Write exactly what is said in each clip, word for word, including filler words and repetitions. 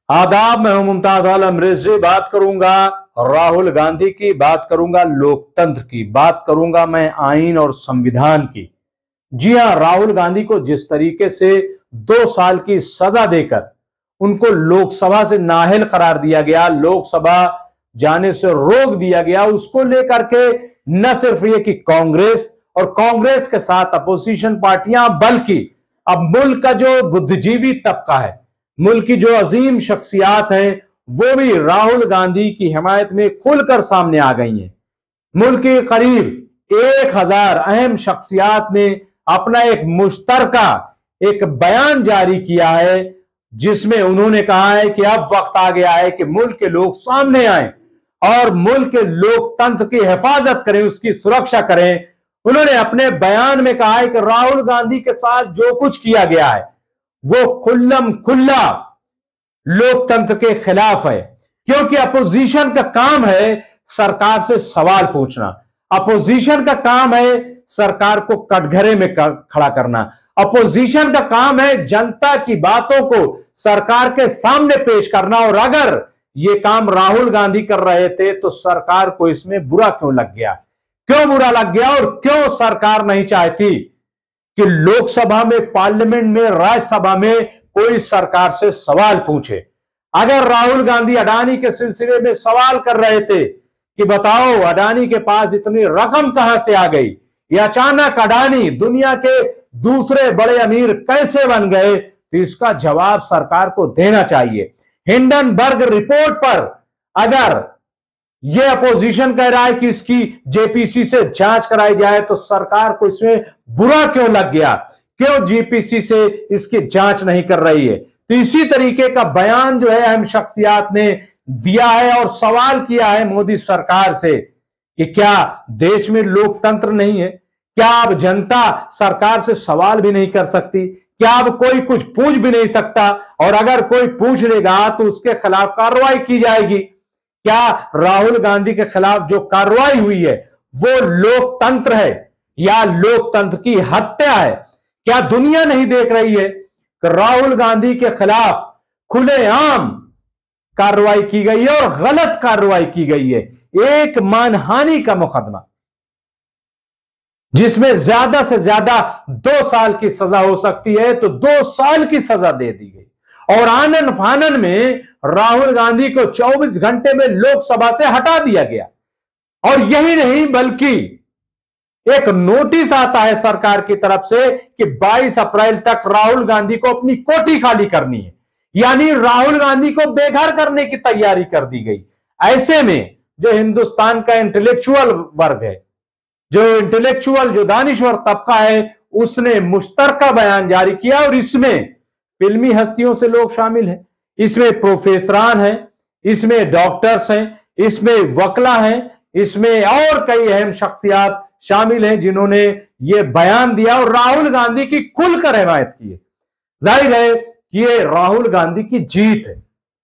आदाब, मैं हूं मुमताज आलम रिजवी। बात करूंगा राहुल गांधी की, बात करूंगा लोकतंत्र की, बात करूंगा मैं आईन और संविधान की। जी हां, राहुल गांधी को जिस तरीके से दो साल की सजा देकर उनको लोकसभा से नाअहल करार दिया गया, लोकसभा जाने से रोक दिया गया, उसको लेकर के न सिर्फ ये कि कांग्रेस और कांग्रेस के साथ अपोजिशन पार्टियां, बल्कि अब मुल्क का जो बुद्धिजीवी तबका है, मुल्क की जो अजीम शख्सियात हैं, वो भी राहुल गांधी की हिमायत में खुलकर सामने आ गई हैं। मुल्क के करीब एक हजार अहम शख्सियात ने अपना एक मुश्तरका एक बयान जारी किया है, जिसमें उन्होंने कहा है कि अब वक्त आ गया है कि मुल्क के लोग सामने आए और मुल्क के लोकतंत्र की हिफाजत करें, उसकी सुरक्षा करें। उन्होंने अपने बयान में कहा है कि राहुल गांधी के साथ जो कुछ किया गया है वो खुल्लम खुल्ला लोकतंत्र के खिलाफ है, क्योंकि अपोजिशन का काम है सरकार से सवाल पूछना, अपोजिशन का काम है सरकार को कटघरे में खड़ा करना, अपोजिशन का काम है जनता की बातों को सरकार के सामने पेश करना। और अगर ये काम राहुल गांधी कर रहे थे तो सरकार को इसमें बुरा क्यों लग गया, क्यों बुरा लग गया और क्यों सरकार नहीं चाहती कि लोकसभा में, पार्लियामेंट में, राज्यसभा में कोई सरकार से सवाल पूछे। अगर राहुल गांधी अडानी के सिलसिले में सवाल कर रहे थे कि बताओ अडानी के पास इतनी रकम कहां से आ गई, या अचानक अडानी दुनिया के दूसरे बड़े अमीर कैसे बन गए, तो इसका जवाब सरकार को देना चाहिए। हिंडनबर्ग रिपोर्ट पर अगर यह अपोजिशन कह रहा है कि इसकी जेपीसी से जांच कराई जाए, तो सरकार को इसमें बुरा क्यों लग गया, क्यों जीपीसी से इसकी जांच नहीं कर रही है। तो इसी तरीके का बयान जो है अहम शख्सियात ने दिया है और सवाल किया है मोदी सरकार से कि क्या देश में लोकतंत्र नहीं है, क्या अब जनता सरकार से सवाल भी नहीं कर सकती, क्या अब कोई कुछ पूछ भी नहीं सकता, और अगर कोई पूछ लेगा तो उसके खिलाफ कार्रवाई की जाएगी। क्या राहुल गांधी के खिलाफ जो कार्रवाई हुई है वो लोकतंत्र है या लोकतंत्र की हत्या है? क्या दुनिया नहीं देख रही है कि राहुल गांधी के खिलाफ खुलेआम कार्रवाई की गई है और गलत कार्रवाई की गई है? एक मानहानि का मुकदमा जिसमें ज्यादा से ज्यादा दो साल की सजा हो सकती है, तो दो साल की सजा दे दी गई। और आनन फानन में राहुल गांधी को चौबीस घंटे में लोकसभा से हटा दिया गया। और यही नहीं, बल्कि एक नोटिस आता है सरकार की तरफ से कि बाईस अप्रैल तक राहुल गांधी को अपनी कोठी खाली करनी है, यानी राहुल गांधी को बेघर करने की तैयारी कर दी गई। ऐसे में जो हिंदुस्तान का इंटेलेक्चुअल वर्ग है, जो इंटेलेक्चुअल जो दानिश्वर तबका है, उसने मुश्तरका बयान जारी किया और इसमें फिल्मी हस्तियों से लोग शामिल हैं, इसमें प्रोफेसरान हैं, इसमें डॉक्टर्स हैं, इसमें वकला हैं, इसमें और कई अहम शख्सियात शामिल हैं जिन्होंने ये बयान दिया और राहुल गांधी की खुलकर हिमायत की है। जाहिर है कि ये राहुल गांधी की जीत है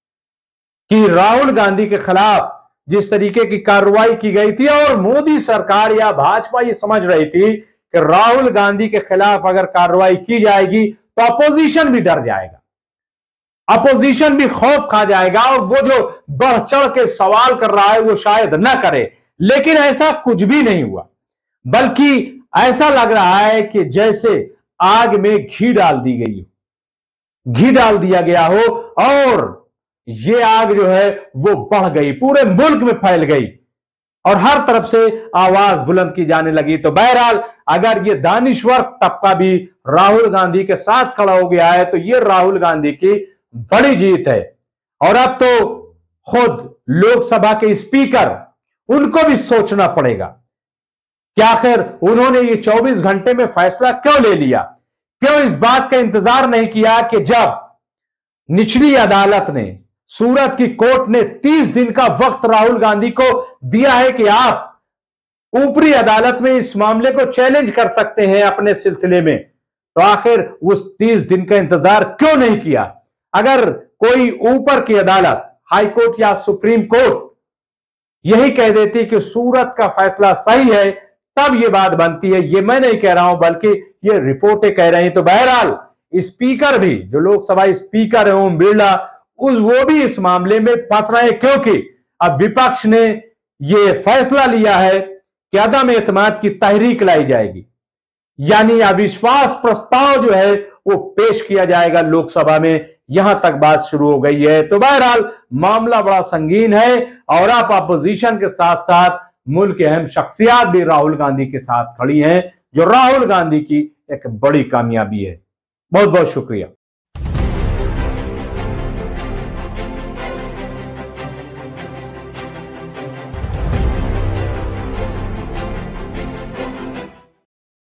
कि राहुल गांधी के खिलाफ जिस तरीके की कार्रवाई की गई थी, और मोदी सरकार या भाजपा ये समझ रही थी कि राहुल गांधी के खिलाफ अगर कार्रवाई की जाएगी तो अपोजिशन भी डर जाएगा, अपोजिशन भी खौफ खा जाएगा और वो जो बढ़ चढ़ के सवाल कर रहा है वो शायद न करे। लेकिन ऐसा कुछ भी नहीं हुआ, बल्कि ऐसा लग रहा है कि जैसे आग में घी डाल दी गई हो, घी डाल दिया गया हो और ये आग जो है वो बढ़ गई, पूरे मुल्क में फैल गई और हर तरफ से आवाज बुलंद की जाने लगी। तो बहरहाल अगर ये दानिश्वर तबका भी राहुल गांधी के साथ खड़ा हो गया है तो ये राहुल गांधी की बड़ी जीत है। और अब तो खुद लोकसभा के स्पीकर, उनको भी सोचना पड़ेगा कि आखिर उन्होंने ये चौबीस घंटे में फैसला क्यों ले लिया, क्यों इस बात का इंतजार नहीं किया कि जब निचली अदालत ने, सूरत की कोर्ट ने तीस दिन का वक्त राहुल गांधी को दिया है कि आप ऊपरी अदालत में इस मामले को चैलेंज कर सकते हैं अपने सिलसिले में, तो आखिर उस तीस दिन का इंतजार क्यों नहीं किया? अगर कोई ऊपर की अदालत, हाई कोर्ट या सुप्रीम कोर्ट यही कह देती कि सूरत का फैसला सही है, तब यह बात बनती है। ये मैं नहीं कह रहा हूं, बल्कि ये रिपोर्टें कह रही हैं। तो बहरहाल स्पीकर भी, जो लोकसभा स्पीकर है ओम बिरला, उस वो भी इस मामले में फंस रहे हैं, क्योंकि अब विपक्ष ने यह फैसला लिया है कि अदम एतमाद की तहरीक लाई जाएगी, यानी अविश्वास प्रस्ताव जो है वो पेश किया जाएगा लोकसभा में। यहां तक बात शुरू हो गई है। तो बहरहाल मामला बड़ा संगीन है और आप अपोजिशन के साथ साथ मुल्क के अहम शख्सियात भी राहुल गांधी के साथ खड़ी हैं, जो राहुल गांधी की एक बड़ी कामयाबी है। बहुत बहुत शुक्रिया।